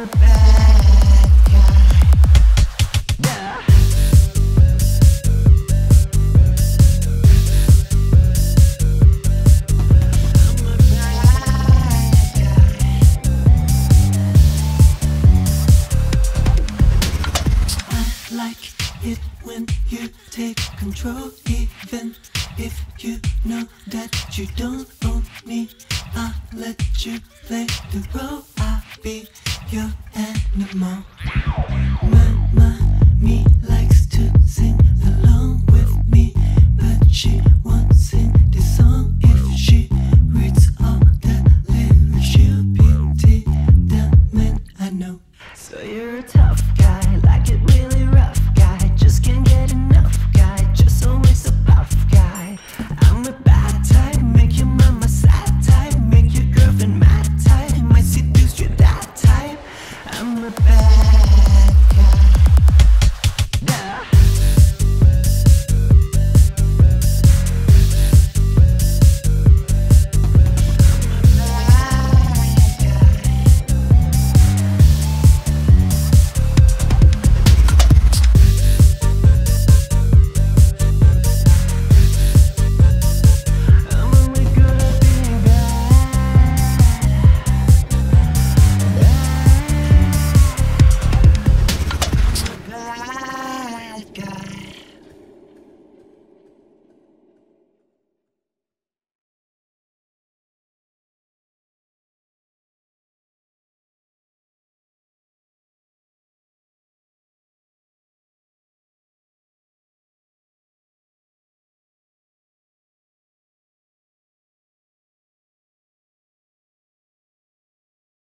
a bad guy. Yeah. I'm a bad guy. I like it when you take control, even if you know that you don't own me. I'll let you play the role. I'll be your animal. My mommy likes to sing along with me, but she won't sing this song if she reads all the lyrics. She'll pity the man I know. So you're a tough guy, like it really rough guy. Just can't get enough guy, just always a buff guy. I'm a bad type, make your mama sad type, make your girlfriend mad type, might seduce your dad type. I'm a bad